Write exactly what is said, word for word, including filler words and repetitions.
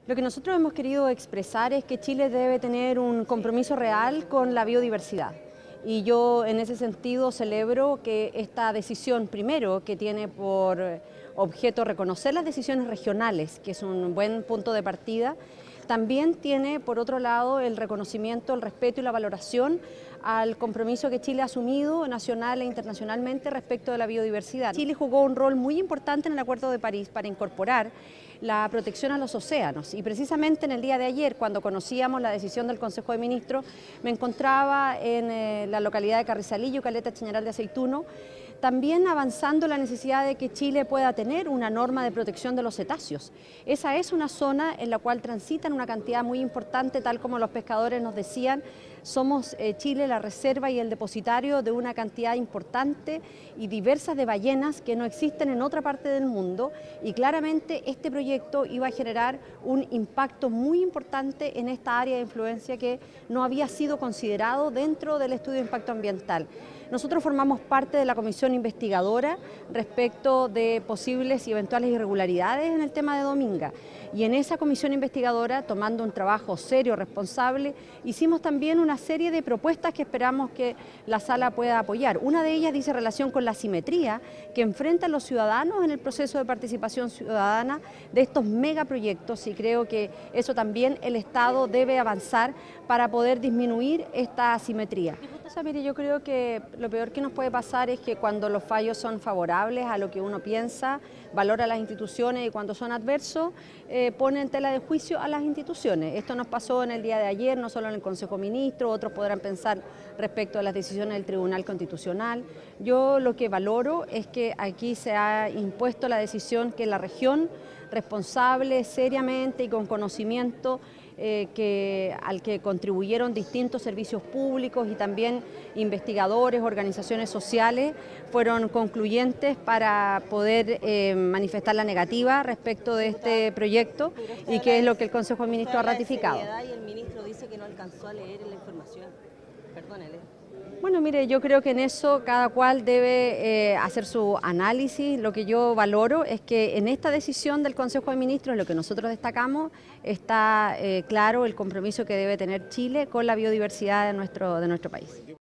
Lo que nosotros hemos querido expresar es que Chile debe tener un compromiso real con la biodiversidad. Y yo en ese sentido celebro que esta decisión, primero, que tiene por objeto reconocer las decisiones regionales, que es un buen punto de partida, también tiene, por otro lado, el reconocimiento, el respeto y la valoración al compromiso que Chile ha asumido nacional e internacionalmente respecto de la biodiversidad. Chile jugó un rol muy importante en el Acuerdo de París para incorporar la protección a los océanos, y precisamente en el día de ayer, cuando conocíamos la decisión del Consejo de Ministros, me encontraba en eh, la localidad de Carrizalillo, Caleta Chañaral de Aceituno, también avanzando la necesidad de que Chile pueda tener una norma de protección de los cetáceos. Esa es una zona en la cual transitan una cantidad muy importante, tal como los pescadores nos decían. Somos eh, Chile la reserva y el depositario de una cantidad importante y diversa de ballenas que no existen en otra parte del mundo, y claramente este proyecto iba a generar un impacto muy importante en esta área de influencia que no había sido considerado dentro del estudio de impacto ambiental. Nosotros formamos parte de la comisión investigadora respecto de posibles y eventuales irregularidades en el tema de Dominga, y en esa comisión investigadora, tomando un trabajo serio, responsable, hicimos también una serie de propuestas que esperamos que la sala pueda apoyar. Una de ellas dice relación con la asimetría que enfrentan los ciudadanos en el proceso de participación ciudadana de estos megaproyectos, y creo que eso también el Estado debe avanzar para poder disminuir esta asimetría. O sea, mire, yo creo que lo peor que nos puede pasar es que cuando los fallos son favorables a lo que uno piensa, valora las instituciones, y cuando son adversos, eh, pone en tela de juicio a las instituciones. Esto nos pasó en el día de ayer, no solo en el Consejo de Ministros, otros podrán pensar respecto a las decisiones del Tribunal Constitucional. Yo lo que valoro es que aquí se ha impuesto la decisión que la región, responsable, seriamente y con conocimiento, Eh, que, al que contribuyeron distintos servicios públicos y también investigadores, organizaciones sociales, fueron concluyentes para poder eh, manifestar la negativa respecto de este proyecto, y que es lo que el Consejo de Ministros ha ratificado. Y el ministro dice que no alcanzó a leer la información. Perdónele. Bueno, mire, yo creo que en eso cada cual debe eh, hacer su análisis. Lo que yo valoro es que en esta decisión del Consejo de Ministros, lo que nosotros destacamos, está eh, claro el compromiso que debe tener Chile con la biodiversidad de nuestro, de nuestro país.